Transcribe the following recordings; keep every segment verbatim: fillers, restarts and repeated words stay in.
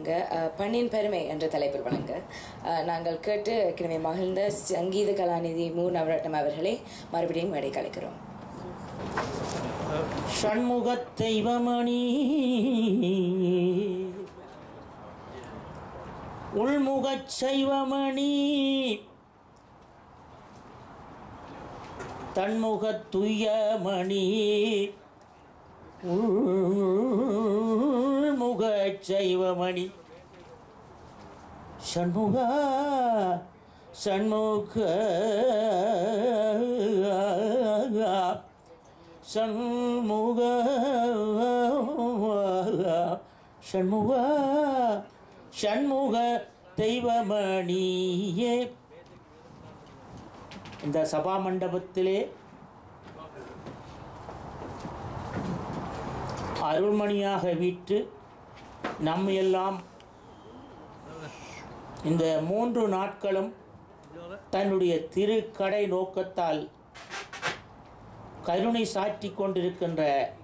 வழங்க பண்ணின் பெருமை என்ற தலைப்பில் வழங்க நாங்கள் கேட்டு ஏற்கனவே மகிழ்ந்த சங்கீத கலாநிதி மு நவரத்னம் அவர்களை மறுபடியும் மேடை கலைக்கிறோம். ஷண்முகத் தெய்வமணி உள்முகச் சைவமணி தன்முகத் துய்யமணி உள்முகச் சைவமணி ஷண்முக ஷண்முக ஷண்முக ஷண்முக ஷண்முக தெய்வமணியே. இந்த சபா மண்டபத்திலே அருள்மணியாக வீட்டு நம்மையெல்லாம் இந்த மூன்று நாட்களும் தன்னுடைய திருக்கடை நோக்கத்தால் கருணை சாற்றி கொண்டிருக்கின்ற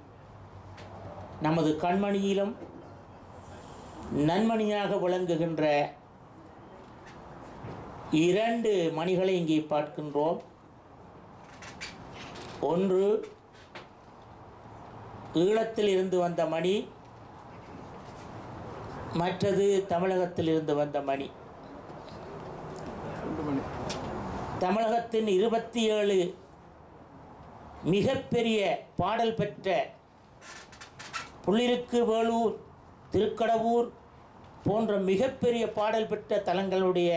நமது கண்மணியிலும் நன்மணியாக விளங்குகின்ற இரண்டு மணிகளை இங்கே பார்க்கின்றோம். ஒன்று ஈழத்தில் இருந்து வந்த மணி, மற்றது தமிழகத்தில் இருந்து வந்த மணி. தமிழகத்தின் இருபத்தி ஏழு மிகப்பெரிய பாடல் பெற்ற புள்ளிருக்கு வேலூர், திருக்கடவூர் போன்ற மிகப்பெரிய பாடல் பெற்ற தலங்களுடைய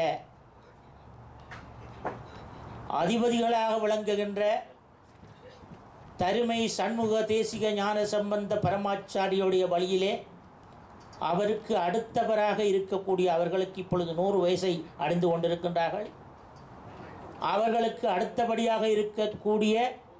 அதிபதிகளாக விளங்குகின்ற தருமை சண்முக தேசிக ஞான சம்பந்த பரமாச்சாரியுடைய வழியிலே அவருக்கு அடுத்தவராக இருக்கக்கூடிய அவர்களுக்கு இப்பொழுது நூறு வயசை அடைந்து கொண்டிருக்கின்றார்கள். அவர்களுக்கு அடுத்தபடியாக இருக்கக்கூடிய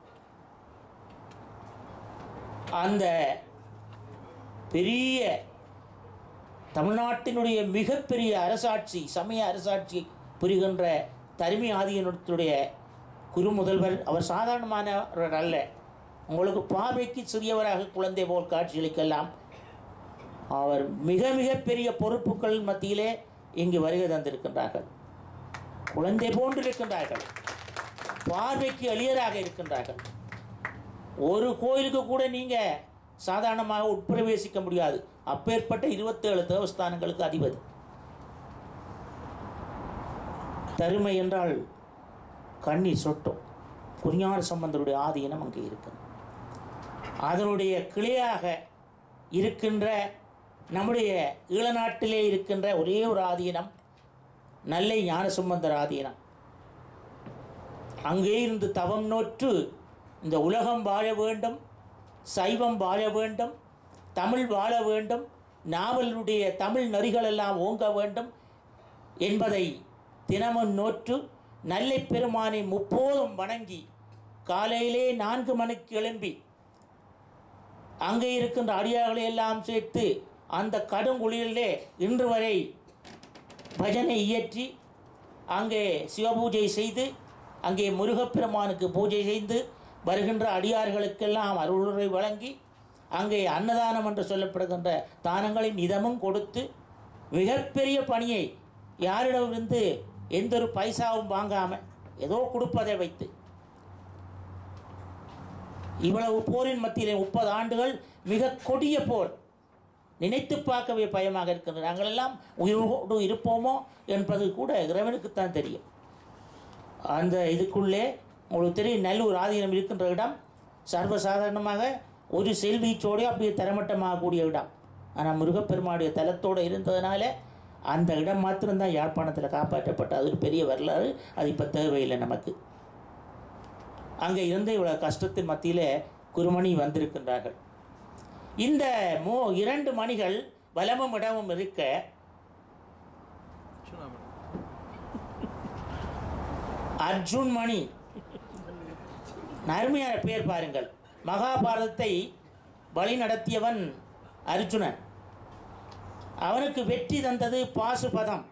அந்த பெரிய தமிழ்நாட்டினுடைய மிகப்பெரிய அரசாட்சி, சமய அரசாட்சி புரிகின்ற தருமி ஆதீனத்துடைய குரு முதல்வர். அவர் சாதாரணமானவர் அல்ல. உங்களுக்கு பார்வைக்கு சிறியவராக குழந்தை போல் காட்சியளிக்கலாம். அவர் மிக மிக பெரிய பொறுப்புகள் மத்தியிலே இங்கு வருகை தந்திருக்கின்றார்கள். குழந்தை போன்று இருக்கின்றார்கள், பார்வைக்கு எளியராக இருக்கின்றார்கள். ஒரு கோயிலுக்கு கூட நீங்கள் சாதாரணமாக உட்பிரவேசிக்க முடியாது. அப்பேற்பட்ட இருபத்தேழு தேவஸ்தானங்களுக்கு அதிபதி. தருமை என்றால் கண்ணீர் சொட்டும். குறிஞான சம்பந்தருடைய ஆதீனம் அங்கே இருக்குது. அதனுடைய கிளையாக இருக்கின்ற நம்முடைய ஈழநாட்டிலே இருக்கின்ற ஒரே ஒரு ஆதீனம் நெல்லை ஞானசம்பந்தர் ஆதீனம். அங்கே இருந்து தவம் நோற்று இந்த உலகம் வாழ வேண்டும், சைவம் வாழ வேண்டும், தமிழ் வாழ வேண்டும், நாவலுடைய தமிழ் நெறிகளெல்லாம் ஓங்க வேண்டும் என்பதை தினமும் நோற்று நெல்லை பெருமானை முப்போதும் வணங்கி காலையிலே நான்கு மணிக்கு எழும்பி அங்கே இருக்கின்ற அடியார்களை எல்லாம் சேர்த்து அந்த கடுங்குளிரிலே இன்று வரை பஜனை இயற்றி அங்கே சிவபூஜை செய்து அங்கே முருகப்பெருமானுக்கு பூஜை செய்து வருகின்ற அடியார்களுக்கெல்லாம் அருளுரை வழங்கி அங்கே அன்னதானம் என்று சொல்லப்படுகின்ற தானங்களை நிதமும் கொடுத்து மிகப்பெரிய பணியை யாரிடமிருந்து எந்த ஒரு பைசாவும் வாங்காமல் ஏதோ கொடுப்பதை வைத்து இவ்வளவு போரின் மத்தியிலே முப்பது ஆண்டுகள் மிக கொடிய போர், நினைத்து பார்க்கவே பயமாக இருக்கின்றது. நாங்கள் எல்லாம் உயிரோடு இருப்போமோ என்பது கூட இறைவனுக்குத்தான் தெரியும். அந்த இதுக்குள்ளே உங்களுக்கு தெரியும், நல்லூர் ஆதீனம் இருக்கின்ற இடம் சர்வசாதாரணமாக ஒரு செல்வீச்சோடு அப்படியே தரமட்டமாகக்கூடிய இடம். ஆனால் முருகப்பெருமானுடைய தலத்தோடு இருந்ததுனால அந்த இடம் மாத்திரம்தான் யாழ்ப்பாணத்தில் காப்பாற்றப்பட்ட அது ஒரு பெரிய வரலாறு. அது இப்போ தேவையில்லை நமக்கு. அங்கே இருந்து இவ்வளோ கஷ்டத்தின் மத்தியில் குருமணி வந்திருக்கின்றார்கள். இந்த மோ இரண்டு மணிகள் வலமும் இடமும் இருக்க அர்ஜுன் மணி, அருமையான பெயர் பாருங்கள். மகாபாரதத்தை வழி நடத்தியவன் அர்ஜுனன். அவனுக்கு வெற்றி தந்தது பாசுபதம்.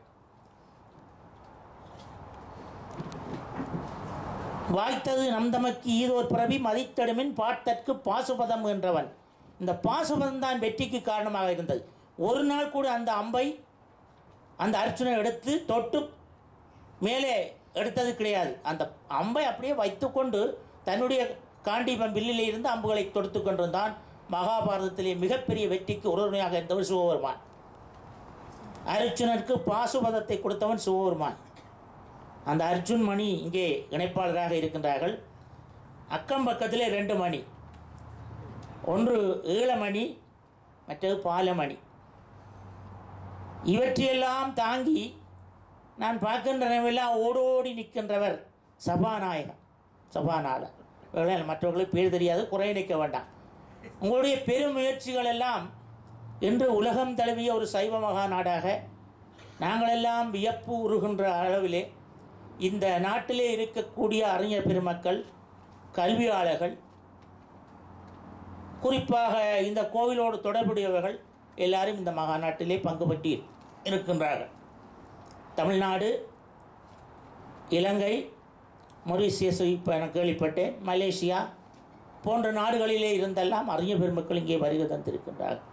வாய்த்தது நம்தமக்கு ஈரோர் பிறவி மதித்தடுமின் பாட்டற்கு பாசுபதம் என்றவன். இந்த பாசுபதம் தான் வெற்றிக்கு காரணமாக இருந்தது. ஒரு நாள் கூட அந்த அம்பை அந்த அர்ஜுனன் எடுத்து தொட்டு மேலே எடுத்தது கிடையாது. அந்த அம்பை அப்படியே வைத்துக்கொண்டு தன்னுடைய காண்டீபம் வில்லிலே இருந்து அம்புகளை தொடுத்து கொண்டிருந்தான். மகாபாரதத்திலே மிகப்பெரிய வெற்றிக்கு உறுதுணையாக இருந்தவர் சிவபெருமான். அர்ஜுனனுக்கு பாசுபதத்தை கொடுத்தவன் சிவபெருமான். அந்த அர்ஜுன் மணி இங்கே இணைப்பாளராக இருக்கின்றார்கள். அக்கம் பக்கத்திலே ரெண்டு மணி, ஒன்று ஈழமணி, மற்றது பாலமணி. இவற்றையெல்லாம் தாங்கி நான் பார்க்கின்றனவெல்லாம் ஓடோடி நிற்கின்றவர் சபாநாயகம், சபாநாயகர். மற்றவர்களுக்கு பேர் தெரியாது, குறை நிற்க வேண்டாம். உங்களுடைய பெரும் முயற்சிகள் எல்லாம் இன்று உலகம் தழுவிய ஒரு சைவ மகாநாடாக நாங்களெல்லாம் வியப்பு உருகின்ற அளவிலே இந்த நாட்டிலே இருக்கக்கூடிய அறிஞர் பெருமக்கள், கல்வியாளர்கள், குறிப்பாக இந்த கோவிலோடு தொடர்புடையவர்கள் எல்லாரும் இந்த மகாநாட்டிலே பங்கு பற்றி இருக்கின்றார்கள். தமிழ்நாடு, இலங்கை, மொரீசியஸ், இப்போ எனக்கு கேள்விப்பட்டேன், மலேசியா போன்ற நாடுகளிலே இருந்தெல்லாம் அறிஞர் பெருமக்கள் இங்கே வருகை தந்திருக்கின்றார்கள்.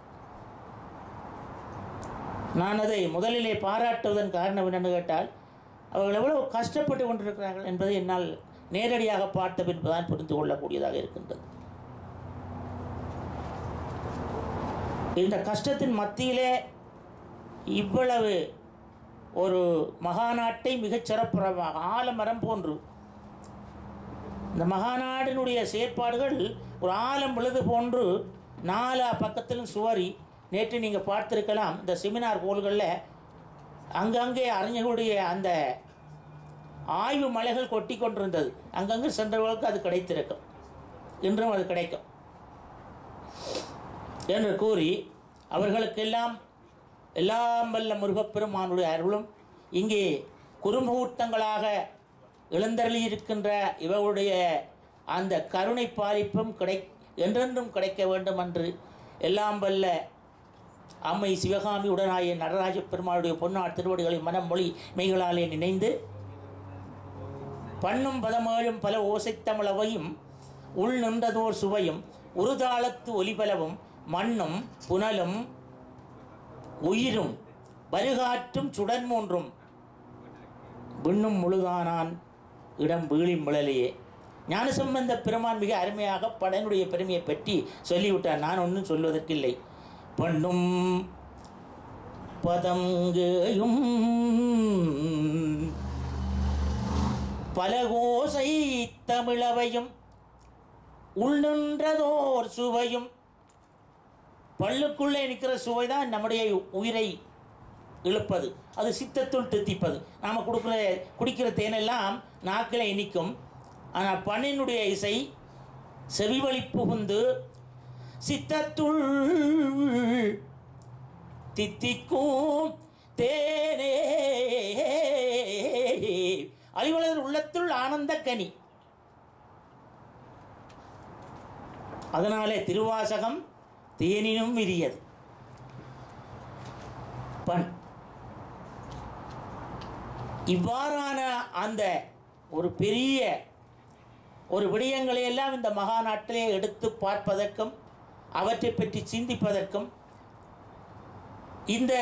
நான் அதை முதலிலே பாராட்டுவதன் காரணம் என்னென்னு கேட்டால், அவர்கள் எவ்வளவு கஷ்டப்பட்டு கொண்டிருக்கிறார்கள் என்பதை என்னால் நேரடியாக பார்த்த பின்புதான் புரிந்து கொள்ளக்கூடியதாக இருக்கின்றது. இந்த கஷ்டத்தின் மத்தியிலே இவ்வளவு ஒரு மகாநாட்டை மிகச் சிறப்புறமாக ஆலமரம் போன்று இந்த மகாநாடினுடைய செயற்பாடுகள் ஒரு ஆலம் விழுது போன்று நாலா பக்கத்திலும் சுவரி. நேற்று நீங்கள் பார்த்துருக்கலாம், இந்த செமினார் கோள்களில் அங்கங்கே அறிஞர்களுடைய அந்த ஆய்வு மலைகள் கொட்டி கொண்டிருந்தது. அங்கங்கே சென்றவர்களுக்கு அது கிடைத்திருக்கும், இன்றும் அது கிடைக்கும் என்று கூறி அவர்களுக்கெல்லாம் எல்லாம் வல்ல முருகப்பெருமானுடைய அருளும் இங்கே குறுமுகூர்த்தங்களாக எழுந்தருளி இருக்கின்ற இவருடைய அந்த கருணை பாலிப்பும் கிடை என்றென்றும் கிடைக்க வேண்டும் என்று எல்லாம் வல்ல அம்மை சிவகாமி உடனாய நடராஜ பெருமாளுடைய பொன்னார் திருவடிகளை மனம் மொழி மெய்களாலே நினைந்து பண்ணும் பதமேழும் பல ஓசைத்தமிழவையும் உள் நின்றதோர் சுவையும் உருதாளத்து ஒலிபலவும் மண்ணும் புனலும் உயிரும் வருகாற்றும் சுடன் மூன்றும் விண்ணும் முழுதானான் இடம் வீழி முழலையே. ஞானசம்பந்த பெருமான் மிக அருமையாக படனுடைய பெருமையை பற்றி சொல்லிவிட்டார். நான் ஒன்றும் சொல்வதற்கில்லை. பண்ணும் பதங்கேயும் பலகோசை தமிழவையும் உள்நின்றதோர் சுவையும். பல்லுக்குள்ளே நிற்கிற சுவை தான் நம்முடைய உயிரை இழுப்பது, அது சித்தத்துள் தித்திப்பது. நாம் கொடுக்குற குடிக்கிற தேனெல்லாம் நாக்கில் இனிக்கும். ஆனால் பண்ணினுடைய இசை செவிவழி புகுந்து சித்தத்துள் தித்திக்கும் தேனே அறிவலர் உள்ளத்துள் ஆனந்த கனி. அதனாலே திருவாசகம் தேனினும் விரியது. பண் இவ்வாறான அந்த ஒரு பெரிய ஒரு விடயங்களை எல்லாம் இந்த மகாநாட்டிலே எடுத்து பார்ப்பதற்கும் அவற்றை பற்றி சிந்திப்பதற்கும் இந்த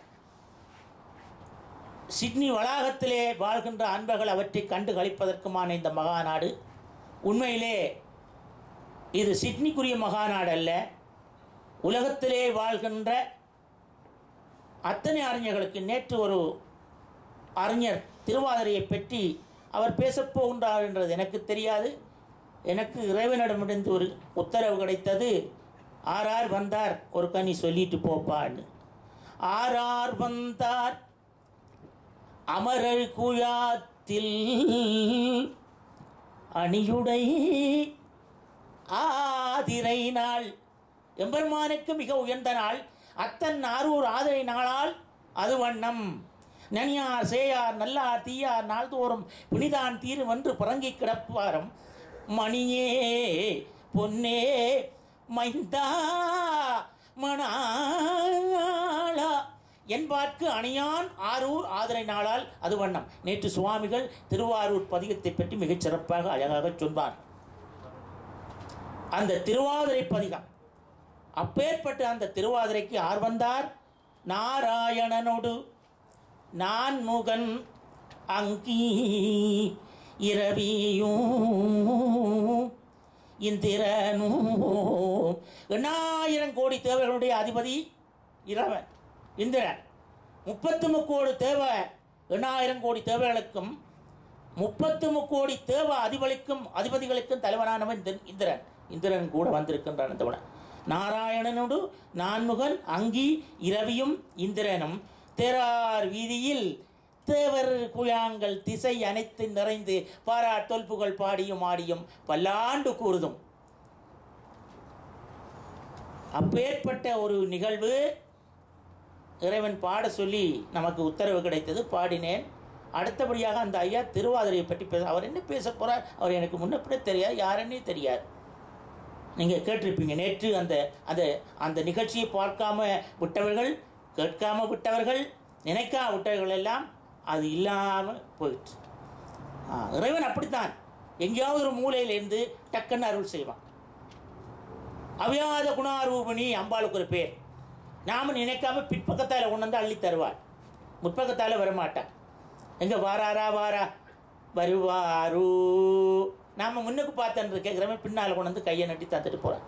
சிட்னி வளாகத்திலே வாழ்கின்ற அன்பர்கள் அவற்றை கண்டு களிப்பதற்குமான இந்த மகாநாடு உண்மையிலே இது சிட்னிக்குரிய மகாநாடு அல்ல. உலகத்திலே வாழ்கின்ற அத்தனை அறிஞர்களுக்கு நேற்று ஒரு அறிஞர் திருவாதிரையை பற்றி அவர் பேசப்போகின்றார் என்றது எனக்கு தெரியாது. எனக்கு இறைவனிடமிருந்து ஒரு உத்தரவு கிடைத்தது. ஆறார் வந்தார் ஒரு கனி சொல்லிட்டு போப்பான்னு. ஆறார் வந்தார் அமரர் குழாத்தில் அணியுடை ஆதிரை நாள். எம்பெருமானுக்கு மிக உயர்ந்த நாள். அத்தன் ஆரூர் ஆதிரை நாளால் அது வண்ணம். நனியார் சேயார் நல்லார் தீயார் நாள்தோறும் புனிதான் தீரும் என்று பறங்கி கிடப்பாரும். மணியே பொன்னே மைந்தா மணாளா என்பார்க்கு அணியான் ஆரூர் ஆதிரை நாளால் அது வண்ணம். நேற்று சுவாமிகள் திருவாரூர் பதிகத்தை பற்றி மிகச் சிறப்பாக அழகாக சொன்னார். அந்த திருவாதிரை பதிகம், அப்பேற்பட்ட அந்த திருவாதிரைக்கு ஆர் வந்தார் நாராயணனோடு நான் முகன் அங்கீ இரவியும் இந்திரனும் எண்ணாயிரம் கோடி தேவர்களுடைய அதிபதி இரவன் இந்திரன். முப்பத்து முக்கோடி தேவை எண்ணாயிரம் கோடி தேவைகளுக்கும் முப்பத்து முக்கோடி தேவ அதிபலிக்கும் அதிபதிகளுக்கும் தலைவனானவன் இந்திரன். இந்திரன் கூட வந்திருக்கின்றான். இந்த நாராயணனோடு நான்முகன் அங்கி இரவியும் இந்திரனும் தேரார் வீதியில் தேவர் குயாங்கள் திசை அனைத்து நிறைந்து பாரா தொல்புகள் பாடியும் ஆடியும் பல்லாண்டு கூறுதும். அப்பேற்பட்ட ஒரு நிகழ்வு இறைவன் பாட சொல்லி நமக்கு உத்தரவு கிடைத்தது. பாடினேன். அடுத்தபடியாக அந்த ஐயா திருவாதிரையை பற்றி பேச, அவர் என்ன பேச போகிறார் அவர் எனக்கு முன்னப்பட தெரியாது, யாருன்னே தெரியாது. நீங்கள் கேட்டிருப்பீங்க. நேற்று அந்த அந்த அந்த நிகழ்ச்சியை பார்க்காம விட்டவர்கள், கேட்காம விட்டவர்கள், நினைக்கா விட்டவர்கள் எல்லாம் அது இல்லாமல் போயிட்டு. இறைவன் அப்படித்தான் எங்கேயாவது ஒரு மூலையிலேருந்து டக்குன்னு அருள் செய்வான். அவியாத குணாரூபிணி அம்பாளுக்கு ஒரு பேர். நாம் நினைக்காம பிற்பக்கத்தால் கொண்டு வந்து அள்ளி தருவாள், முற்பக்கத்தால் வரமாட்டான். எங்கே வாராரா வாரா வருவாரு, நாம் முன்னுக்கு பார்த்துட்டு கேட்குறமே பின்னால் கொண்டு வந்து கையை நட்டி தந்துட்டு போகிறான்.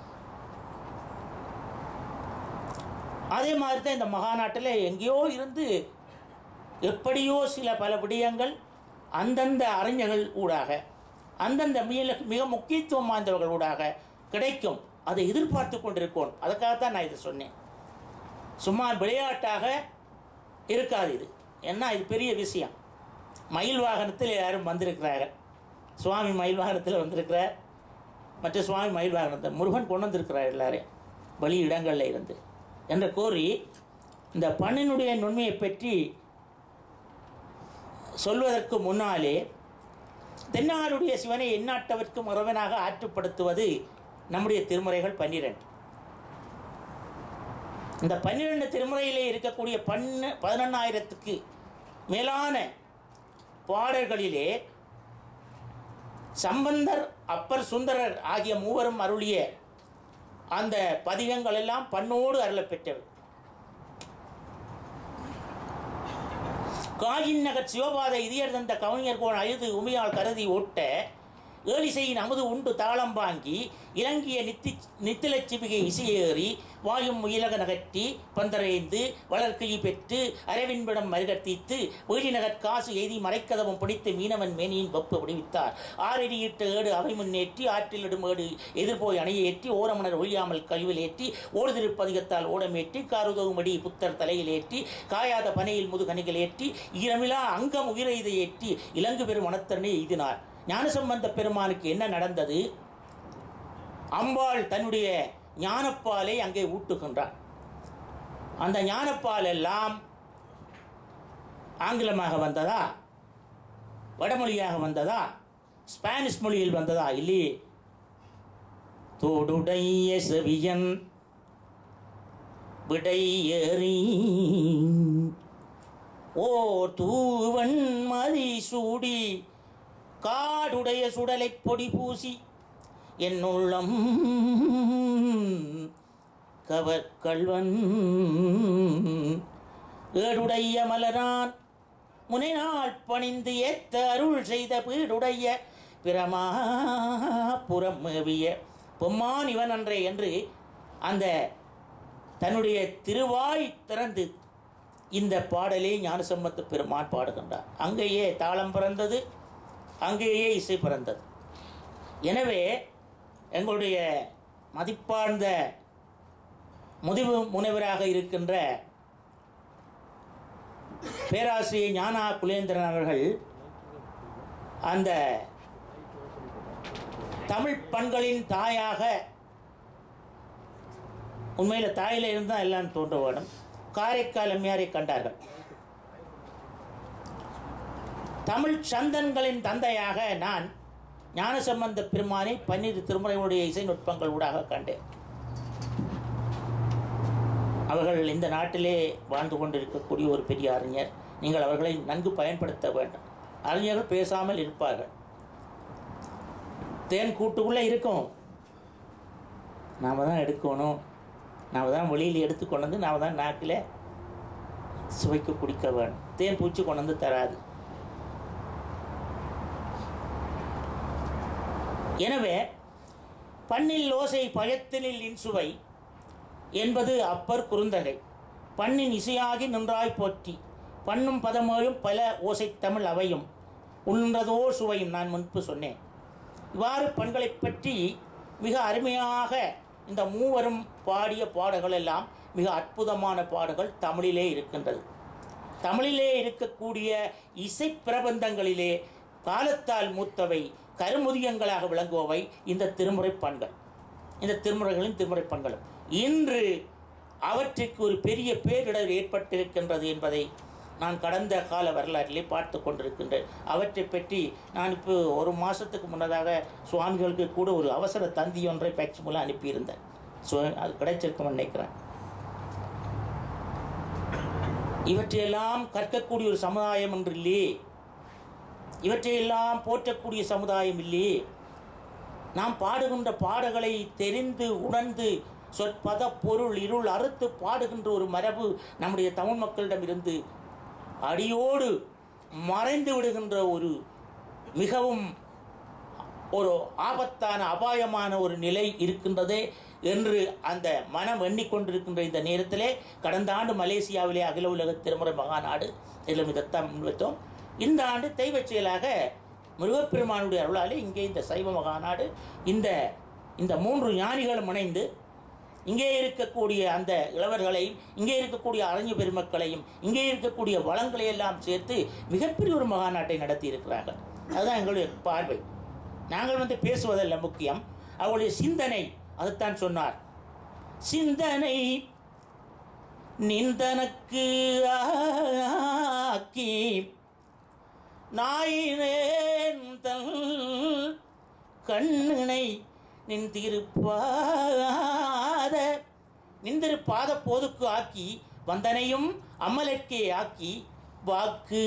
அதே மாதிரி தான் இந்த மகாநாட்டில் எங்கேயோ இருந்து எப்படியோ சில பல விடயங்கள் அந்தந்த அறிஞர்கள் ஊடாக, அந்தந்த மிக மிக முக்கியத்துவம் வாய்ந்தவர்கள் ஊடாக கிடைக்கும். அதை எதிர்பார்த்து கொண்டிருக்கோம். அதுக்காகத்தான் நான் இதை சொன்னேன். சும்மா விளையாட்டாக இருக்காது இது. ஏன்னா இது பெரிய விஷயம். மயில் வாகனத்தில் யாரும் வந்திருக்கிறார்கள். சுவாமி மயில் வாகனத்தில் வந்திருக்கிறார். மற்ற சுவாமி மயில் வாகனத்தை முருகன் கொண்டு வந்திருக்கிறார் எல்லாரையும் வழி இடங்களில் இருந்து என்று கூறி, இந்த பண்ணினுடைய நுண்மையை பற்றி சொல்வதற்கு முன்னாலே தென்னாடுடைய சிவனை எந்நாட்டவர்க்கும் இறைவனாக ஆற்றுப்படுத்துவது நம்முடைய திருமுறைகள் பன்னிரண்டு. இந்த பன்னிரண்டு திருமுறையிலே இருக்கக்கூடிய பன்னு பதினொன்னாயிரத்துக்கு மேலான பாடல்களிலே சம்பந்தர், அப்பர், சுந்தரர் ஆகிய மூவரும் அருளிய அந்த பதிகங்கள் எல்லாம் பண்ணோடு அருளப்பெற்றவை. காயின் நகர் சிவபாத இதயர் தந்த கவிஞர் கோன் அழுது உமையால் கருதி ஓட்ட ஏழிசையின் அமுது உண்டு தாளம் வாங்கி இலங்கிய நித்தி நித்திலச்சிபிகை இசையேறி வாயும் முயலக நகற்றி பந்தரைந்து வளர்க்கையை பெற்று அரவின்பிடம் மருகத்தீத்து வேலி நகர் காசு எய்தி மறைக்கதவும் பிடித்து மீனவன் மேனியின் வெப்பு விடுவித்தார். ஆறடியிட்ட ஏடு அவை முன்னேற்றி ஆற்றிலிடும் ஏடு எதிர்போய் அணையேற்றி ஓரமணர் ஒழியாமல் கழிவில் ஏற்றி ஓடுதிருப்பதிகத்தால் ஓடமேற்றி காருதவுமடி புத்தர் தலையில் ஏற்றி காயாத பனையில் முதுகணிகள் ஏற்றி ஈரமிலா அங்கம் உயிரைதை ஏற்றி இலங்கு பெரும் மனத்தனை எய்தினார். ஞானசம்பந்த பெருமானுக்கு என்ன நடந்தது? அம்பாள் தன்னுடைய ஞானப்பாலை அங்கே ஊட்டுகின்றார். அந்த ஞானப்பால் எல்லாம் ஆங்கிலமாக வந்ததா, வடமொழியாக வந்ததா, ஸ்பானிஷ் மொழியில் வந்ததா? இல்லையே. தோடுடைய செவியன் விடை ஏறி ஓ தூவன் மதி சூடி காடுடைய சுடலை பொடி பூசி என்னுள்ளம் கவற்கல்வன் ஏடுடைய மலரான் முனைநாள் பணிந்து ஏத்த அருள் செய்த பீடுடைய பிரமாபுரம் மேவிய பொம்மான் இவன் அன்றே என்று அந்த தன்னுடைய திருவாய் திறந்து இந்த பாடலை ஞானசம்பந்த பெருமான் பாடுகின்றார். அங்கேயே தாளம் பிறந்தது, அங்கேயே இசை பிறந்தது. எனவே எங்களுடைய மதிப்பார்ந்த முதிவு முனைவராக இருக்கின்ற பேராசிரியர் ஞானா குலேந்திரன் அவர்கள் அந்த தமிழ் பண்களின் தாயாக, உண்மையில் தாயில இருந்தால் எல்லாம் தோன்ற வேணும், காரைக்கால் அம்மையாரை கண்டார்கள். தமிழ் சந்தன்களின் தந்தையாக நான் ஞானசம்பந்த பெருமானை பன்னிரு திருமுறைகளுடைய இசை நுட்பங்கள் ஊடாக கண்டேன். அவர்கள் இந்த நாட்டிலே வாழ்ந்து கொண்டிருக்கக்கூடிய ஒரு பெரிய அறிஞர். நீங்கள் அவர்களை நன்கு பயன்படுத்த வேண்டும். அறிஞர்கள் பேசாமல் இருப்பார்கள். தேன் கூட்டுக்குள்ளே இருக்கும், நாம் தான் எடுக்கணும், நாம் தான் வெளியில் எடுத்துக்கொண்டு வந்து நாம் தான் நாக்கில் சுவைக்கு குடிக்க வேணும். தேன் பூச்சி கொண்டு வந்து தராது. எனவே பண்ணில் ஓசை பயத்தினில் இன்சுவை என்பது அப்பர் குறுந்தகை. பண்ணின் இசையாகி நின்றாய் போற்றி பண்ணும் பதமொழியும் பல ஓசை தமிழ் அவையும் உள்ன்றதோ சுவையும் நான் முன்பு சொன்னேன். இவ்வாறு பண்களை பற்றி மிக அருமையாக இந்த மூவரும் பாடிய பாடல்கள் எல்லாம் மிக அற்புதமான பாடல்கள் தமிழிலே இருக்கின்றது. தமிழிலே இருக்கக்கூடிய இசை பிரபந்தங்களிலே காலத்தால் மூத்தவை கருமுதியங்களாக விளங்குபவை இந்த திருமுறை பண்கள். இந்த திருமுறைகளின் திருமுறை பண்களும் இன்று அவற்றுக்கு ஒரு பெரிய பேரிடர் ஏற்பட்டிருக்கின்றது என்பதை நான் கடந்த கால வரலாற்றிலே பார்த்து கொண்டிருக்கின்றேன். அவற்றை பற்றி நான் இப்போ ஒரு மாதத்துக்கு முன்னதாக சுவாமிகளுக்கு கூட ஒரு அவசர தந்தி ஒன்றை பேச்சு மூலம் அனுப்பியிருந்தேன். ஸோ அது கிடைச்சிருக்கும்னு நினைக்கிறேன். இவற்றையெல்லாம் கற்கக்கூடிய ஒரு சமுதாயம் என்று இல்லையே, இவற்றையெல்லாம் போற்றக்கூடிய சமுதாயம் இல்லையே. நாம் பாடுகின்ற பாடல்களை தெரிந்து உணர்ந்து சொற்பத பொருள் இருள் அறுத்து பாடுகின்ற ஒரு மரபு நம்முடைய தமிழ் மக்களிடம் இருந்து அடியோடு மறைந்து விடுகின்ற ஒரு மிகவும் ஒரு ஆபத்தான அபாயமான ஒரு நிலை இருக்கின்றதே என்று அந்த மனம் எண்ணிக்கொண்டிருக்கின்ற இந்த நேரத்திலே கடந்த ஆண்டு மலேசியாவிலே அகில உலக திருமுறை மகாநாடு இதில் இதைத்தான் முன்வைத்தோம். இந்த ஆண்டு தெய்வச் செயலாக முருகப்பெருமானுடைய அருளாலே இங்கே இந்த சைவ மகாநாடு இந்த இந்த மூன்று ஞானிகளும் இணைந்து இங்கே இருக்கக்கூடிய அந்த இளவர்களையும் இங்கே இருக்கக்கூடிய அறிஞர் பெருமக்களையும் இங்கே இருக்கக்கூடிய வளங்களை எல்லாம் சேர்த்து மிகப்பெரிய ஒரு மகாநாட்டை நடத்தி இருக்கிறார்கள். அதுதான் எங்களுடைய பார்வை. நாங்கள் வந்து பேசுவதல்ல முக்கியம், அவருடைய சிந்தனை. அதுதான் சொன்னார், சிந்தனை நிந்தனக்கு ஆக்கி நாயினேன் தன் கண்ணினை நின்றிருப்பாத நின்றிருப்பாத போதுக்கு ஆக்கி வந்தனையும் அமலக்கே ஆக்கி வாக்கு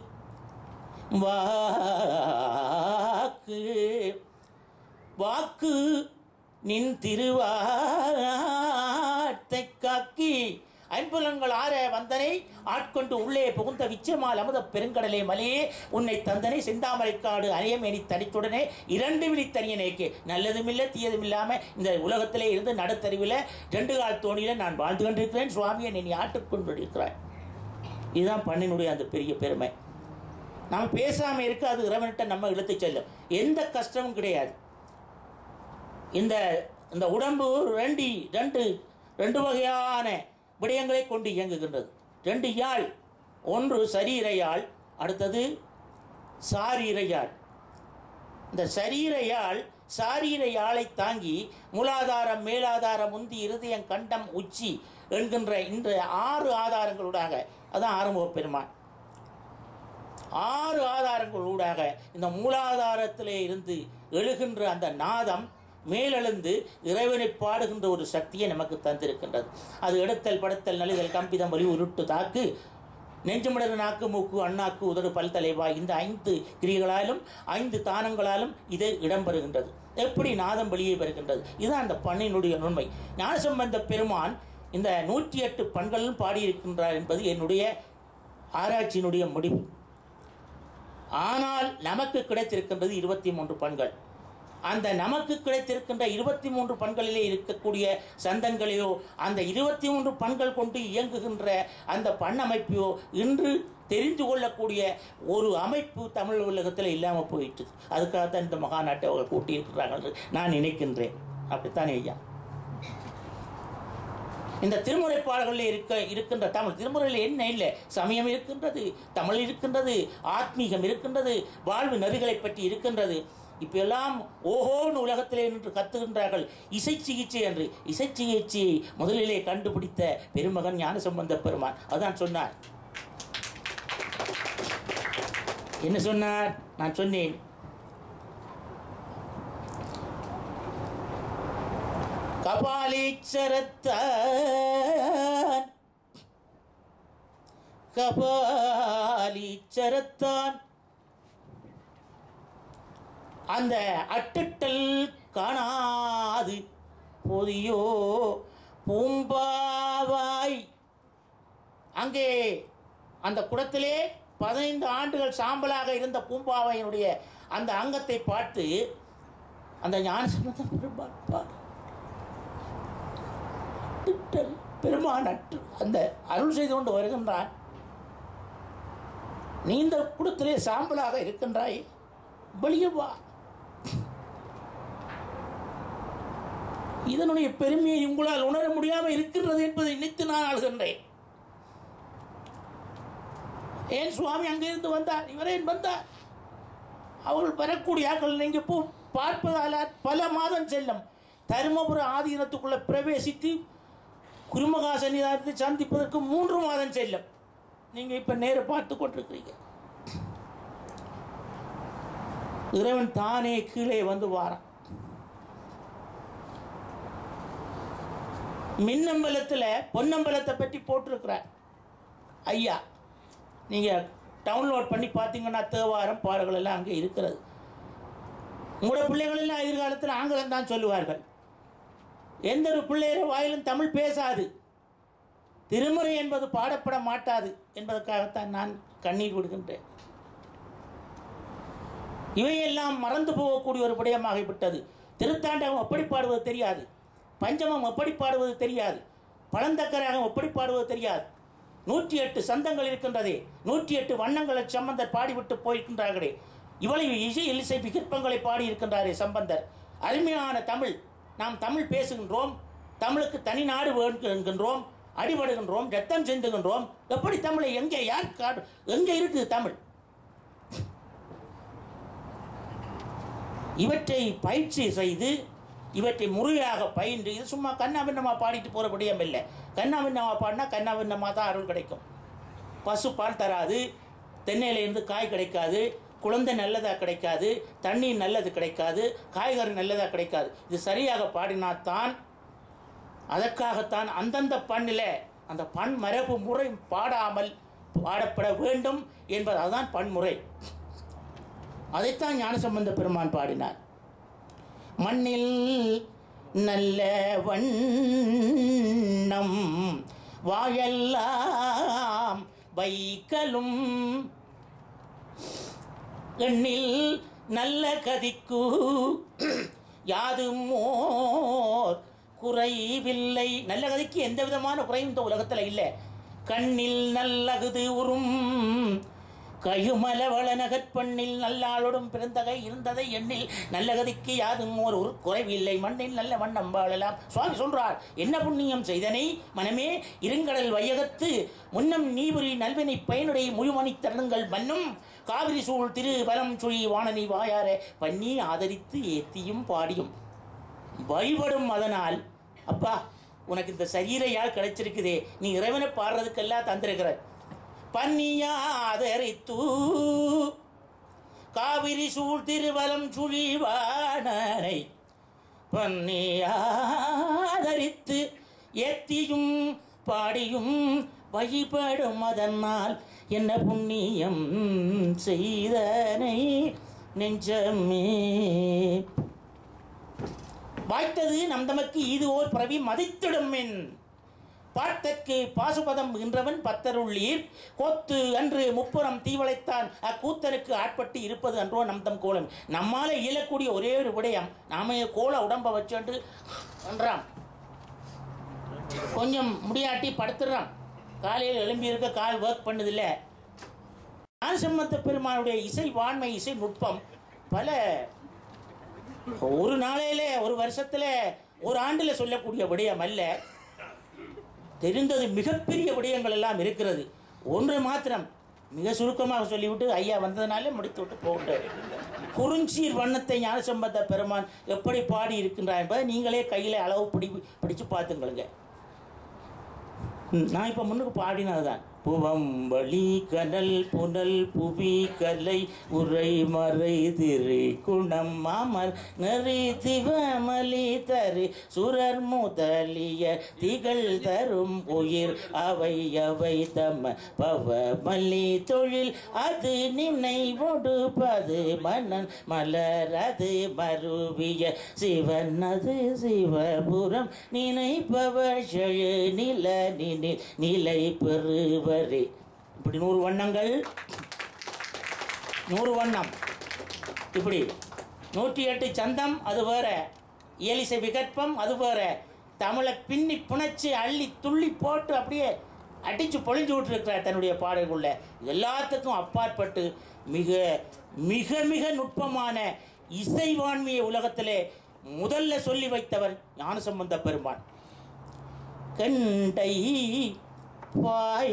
வாக்கு வாக்கு நின் திருவார்த்தை காக்கி ஐம்புலங்கள் ஆற வந்தனை ஆட்கொண்டு உள்ளே புகுந்த விச்சமால் அமுத பெருங்கடலே மலையே உன்னை தந்தனை செந்தாமரைக்காடு அணியமேனி தனித்துடனே இரண்டு விழி தனியனேக்கு நல்லதுமில்லை தீயதும் இல்லாமல் இந்த உலகத்திலே இருந்து நடுத்தறிவில் ரெண்டு கால் தோணியில் நான் வாழ்ந்து கொண்டிருக்கிறேன் சுவாமியை நீ ஆட்டுக்கொண்டு இருக்கிறாய். இதுதான் பண்ணினுடைய அந்த பெரிய பெருமை. நம்ம பேசாமல் இருக்க அது இறைவன்கிட்ட நம்ம இழுத்து செல்லும். எந்த கஷ்டமும் கிடையாது. இந்த இந்த உடம்பு ரெண்டு ரெண்டு ரெண்டு வகையான விடயங்களை கொண்டு இயங்குகின்றது. ரெண்டு யாழ், ஒன்று சரீர யாழ், அடுத்தது சாரீர யாழ். இந்த சரீர யாழ் சாரீர யாழை தாங்கி மூலாதாரம் மேலாதாரம் முந்தி இருதயம் கண்டம் உச்சி என்கின்ற இந்த ஆறு ஆதாரங்களூடாக, அதான் ஆறுமுக பெருமான், ஆறு ஆதாரங்களூடாக இந்த மூலாதாரத்திலே இருந்து எழுகின்ற அந்த நாதம் மேலெழுந்து இறைவனை பாடுகின்ற ஒரு சக்தியை நமக்கு தந்திருக்கின்றது. அது எடுத்தல் படுத்தல் நலிதல் கம்பிதம் வலி உருட்டு தாக்கு நெஞ்சுமிடர் நாக்கு மூக்கு அண்ணாக்கு உதடு பல் தலைவாய் இந்த ஐந்து கிரிகளாலும் ஐந்து தானங்களாலும் இது இடம்பெறுகின்றது. எப்படி நாதம் வெளியே வருகின்றது? இதுதான் அந்த பண்ணினுடைய நுண்மை. ஞானசம்பந்த பெருமான் இந்த நூற்றி எட்டு பண்களும் பாடியிருக்கின்றார் என்பது என்னுடைய ஆராய்ச்சியினுடைய முடிவு. ஆனால் நமக்கு கிடைத்திருக்கின்றது இருபத்தி மூன்று பண்கள். அந்த நமக்கு கிடைத்திருக்கின்ற இருபத்தி மூன்று பண்களிலே இருக்கக்கூடிய சந்தங்களையோ அந்த இருபத்தி மூன்று பண்கள் கொண்டு இயங்குகின்ற அந்த பண்ணமைப்பையோ இன்று தெரிந்து கொள்ளக்கூடிய ஒரு அமைப்பு தமிழ் உலகத்தில் இல்லாமல் போயிட்டு, அதுக்காகத்தான் இந்த மகாநாட்டை அவர்கள் கூட்டியிருக்கிறார்கள் என்று நான் நினைக்கின்றேன். அப்படித்தானே ஐயா? இந்த திருமுறை பாடல்களில் இருக்க இருக்கின்ற தமிழ் திருமுறையில் என்ன இல்லை? சமயம் இருக்கின்றது, தமிழ் இருக்கின்றது, ஆத்மீகம் இருக்கின்றது, வாழ்வு நெறிகளை பற்றி இருக்கின்றது. இப்போ எல்லாம் ஓஹோன்னு உலகத்திலே நின்று கத்துகின்றார்கள் இசை சிகிச்சை என்று. இசை சிகிச்சையை முதலிலே கண்டுபிடித்த பெருமகன் ஞானசம்பந்த பெருமான். அதான் சொன்னார். என்ன சொன்னார்? நான் சொன்னேன், கபாலீச்சரத்தான் கபாலீச்சரத்தான் அந்த அட்டட்டல் காணாது போதியோ பூம்பாவாய். அங்கே அந்த குடத்திலே பதினைந்து ஆண்டுகள் சாம்பலாக இருந்த பூம்பாவையினுடைய அந்த அங்கத்தை பார்த்து அந்த ஞானசம்பந்த பெருமான் பெருமான் அந்த அருள் செய்து கொண்டு வருகின்றான். நீ இந்த குடத்திலே சாம்பலாக இருக்கின்றாய், வெளியே வா. இதனுடைய பெருமையை உங்களால் உணர முடியாமல் இருக்கின்றது என்பதை நினைத்து நான் அழுகின்றேன். ஏன் சுவாமி அங்கிருந்து வந்தார், இவரேன் வந்தார்? அவர்கள் வரக்கூடிய ஆக்கள் நீங்க போ பார்ப்பதால பல மாதம் செல்லும். தருமபுர ஆதீனத்துக்குள்ள பிரவேசித்து குருமகா சன்னிதானத்தை சந்திப்பதற்கு மூன்று மாதம் செல்லும். நீங்க இப்ப நேர பார்த்து கொண்டிருக்கிறீங்க. இறைவன் தானே கீழே வந்து வாரான். மின்னம்பலத்தில் பொன்னம்பலத்தை பற்றி போட்டிருக்கிறார் ஐயா. நீங்கள் டவுன்லோட் பண்ணி பார்த்தீங்கன்னா தேவாரம் பாடல்கள் எல்லாம் அங்கே இருக்கிறது. உங்களோட பிள்ளைகள் எல்லாம் எதிர்காலத்தில் ஆங்கிலம் தான் சொல்லுவார்கள். எந்த ஒரு பிள்ளைய வாயிலும் தமிழ் பேசாது, திருமுறை என்பது பாடப்பட மாட்டாது என்பதற்காகத்தான் நான் கண்ணீர் விடுகின்றேன். இவையெல்லாம் மறந்து போகக்கூடிய ஒரு விடயமாகிவிட்டது. திருத்தாண்டகம் எப்படி பாடுவது தெரியாது, பஞ்சமம் எப்படி பாடுவது தெரியாது, பழந்தக்கராகம் எப்படி பாடுவது தெரியாது. நூற்றி எட்டு சந்தங்கள் இருக்கின்றதே, நூற்றி எட்டு வண்ணங்களை சம்பந்தர் பாடிவிட்டு போயிருக்கின்றார்களே, இவ்வளவு இசை இசை விகற்பங்களை பாடியிருக்கின்றாரே சம்பந்தர். அருமையான தமிழ். நாம் தமிழ் பேசுகின்றோம், தமிழுக்கு தனி நாடு என்கின்றோம், அடிபடுகின்றோம், ரத்தம் சிந்துகின்றோம். எப்படி தமிழை எங்கே யார் காடு எங்கே இருக்குது தமிழ்? இவற்றை பயிற்சி செய்து இவற்றை முறையாக பயின்று, இது சும்மா கண்ணாபின்னமாக பாடிட்டு போகிற விடயம் இல்லை. கண்ணாபின்னமாக பாடினா கண்ணாபின்னமாக தான் அருள் கிடைக்கும். பசு பால் தராது, தென்னையிலேருந்து காய் கிடைக்காது, குழந்தை நல்லதாக கிடைக்காது, தண்ணீர் நல்லது கிடைக்காது, காய்கறி நல்லதாக கிடைக்காது. இது சரியாக பாடினாத்தான். அதற்காகத்தான் அந்தந்த பண்ணில் அந்த பண் மரபு முறை பாடாமல் பாடப்பட வேண்டும் என்பது அதுதான் பன்முறை. அதைத்தான் ஞானசம்பந்த பெருமான் பாடினார். மண்ணில் நல்ல வண்ணம் வாழெல்லாம் வைக்கலும் எண்ணில் நல்ல கதிக்கு யாதும் ஓர் குறைவில்லை. நல்ல கதிக்கு எந்த விதமான குறையும் இந்த உலகத்தில் இல்லை. கண்ணில் நல்லகுது உறும் கயுமல வளநகற்பண்ணில் நல்லாளோடும் பிறந்தகை இருந்ததை எண்ணில் நல்ல கதிக்கு யாதும் ஒரு ஒரு குறைவில்லை. மண்ணில் நல்ல வண்ணம் வாழலாம். சுவாமி சொல்றார், என்ன புண்ணியம் செய்தனை மனமே இருங்கடல் வையகத்து முன்னம் நீபுரி நல்வினை பயனுடைய முழுமணி தருங்கள் மன்னும் காவிரி சூழ் திரு வலம் சுழி வானனை வாயார பண்ணி ஆதரித்து ஏத்தியும் பாடியும் வழிபடும். அதனால் அப்பா உனக்கு இந்த சரீரையால் கிடைச்சிருக்குதே, நீ இறைவனை பாடுறதுக்கெல்லாம் தந்திருக்கிற. பன்னியாதரித்து காவிரி சூழ் திருவலம் சுழிவானனை பன்னியாதரித்து ஏத்தியும் பாடியும் வழிபடும். அதனால் என்ன புண்ணியம் செய்தனை நெஞ்சமே. வாய்த்தது நம் தமக்கு இது ஓர் பிறவி மதித்திடும் என் பாட்டற்கு பாசுபதம் என்றவன் பத்தருள்ளீர் கோத்து அன்று முப்புறம் தீவளைத்தான் அக்கூத்தனுக்கு ஆட்பட்டு இருப்பது அன்றோ நம் தம் கோலம். நம்மால இயலக்கூடிய ஒரே ஒரு விடயம், நாம கோல உடம்ப வச்சுட்டு பண்றான், கொஞ்சம் முடியாட்டி படுத்துறான், காலையில் எழும்பி இருக்க கால் ஒர்க் பண்ணுதில்ல. ஞானசம்பந்த பெருமானுடைய இசை வாண்மை, இசை நுட்பம் பல ஒரு நாளையில ஒரு வருஷத்துல ஒரு ஆண்டுல சொல்லக்கூடிய விடயம் அல்ல. தெரிந்தது மிகப்பெரிய விடயங்கள் எல்லாம் இருக்கிறது. ஒன்று மாத்திரம் மிக சுருக்கமாக சொல்லிவிட்டு ஐயா வந்ததுனாலே முடித்து விட்டு போட்டு, குறிஞ்சீர் வண்ணத்தை ஞானசம்பந்த பெருமான் எப்படி பாடி இருக்கின்றார் என்பதை நீங்களே கையில் அளவு பிடி பிடிச்சு பார்த்துங்களுங்க. நான் இப்போ முன்னுக்கு பாடினதுதான். புவம்பளி கனல் புனல் புவி கலை உரை மறை திரு குணம் மாமர் நெறி திவமலி தரு சுரர் முதலிய திகழ் தரும் உயிர் அவை அவை தம பவமலி தொழில் அது நினைவோடு பது மன்னன் மலரது மருவிய சிவனது சிவபுரம் நினைப்பவர் செழு நில நிலை நிலை பெறுவரே. இப்படி நூறு வண்ணங்கள், நூறு வண்ணம், இப்படி நூற்றி எட்டு சந்தம், அது வேற. இயலிசை விகற்பம், அது வேற. தமிழை பின்னி புணைச்சி அள்ளி துள்ளி போட்டு அப்படியே அடித்து பொழிஞ்சு விட்டுருக்கிறார் தன்னுடைய பாடல்குள்ள. எல்லாத்துக்கும் அப்பாற்பட்டு மிக மிக மிக நுட்பமான இசைவாண்மையை உலகத்திலே முதல்ல சொல்லி வைத்தவர் ஞானசம்பந்த பெருமான். கண்டை பாய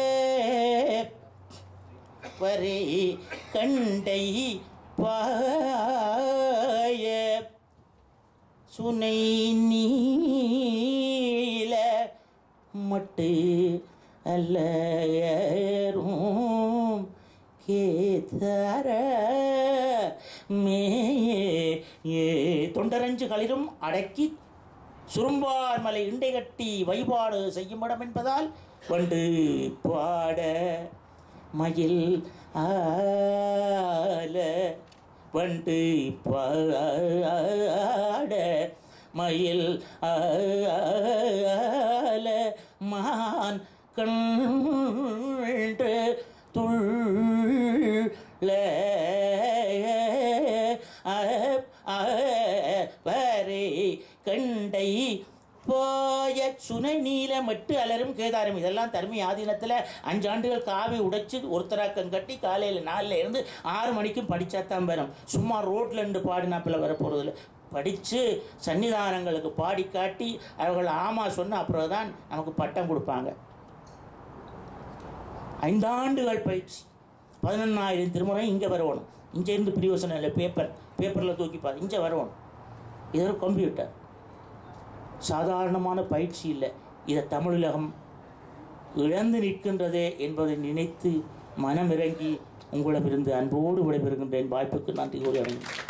பரே கண்டை பாய சுனை நீல மட்டு அல்லரும் கேதர மே தொண்டரஞ்சு களிரும் அடக்கி சுரும்பார் மலை இண்டை கட்டி வழிபாடு செய்யும் இடம் என்பதால் வண்டு பாட மயில் ஆல வண்டு பாட மயில் ஆல மான் கண்டு துள்ள பரே கண்டை போய சுனை நீல மட்டு அலரும் கேதாரம். இதெல்லாம் தர்மி ஆதீனத்தில் அஞ்சாண்டுகள் காவி உடைச்சி ஒருத்தராக்கம் கட்டி காலையில் நாலில் இருந்து ஆறு மணிக்கும் படித்தாத்தான் வரும். சும்மா ரோட்டில் இருந்து பாடினாப்பில் வர போகிறதில்ல. படித்து சன்னிதானங்களுக்கு பாடி காட்டி அவர்கள் ஆமாம் சொன்ன அப்புறம் தான் நமக்கு பட்டம் கொடுப்பாங்க. ஐந்தாண்டுகள் பயிற்சி, பதினொன்றாயிரம் திருமுறை இங்கே வரணும். இங்கே இருந்து பிரியோசனம் இல்லை, பேப்பர் பேப்பரில் தூக்கிப்பார், இங்கே வரணும். இது ஒரு கம்ப்யூட்டர், சாதாரணமான பயிற்சி இல்லை. இதை தமிழகம் இழந்து நிற்கின்றதே என்பதை நினைத்து மனமிறங்கி உங்களிடமிருந்து அன்போடு விடைபெறுகின்றேன். வாய்ப்புக்கு நன்றி கூறி அமைந்தேன்.